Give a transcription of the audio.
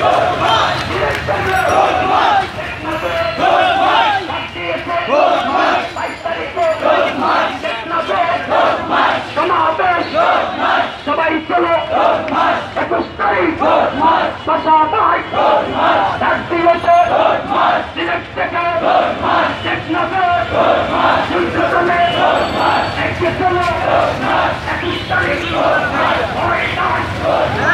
সবাই চলো 21 তারিখ পাশাপাশি ডাক দিয়েছে সিলেট থেকে টেকনাফের যুদ্ধদলে এগিয়ে চলো 21 তারিখ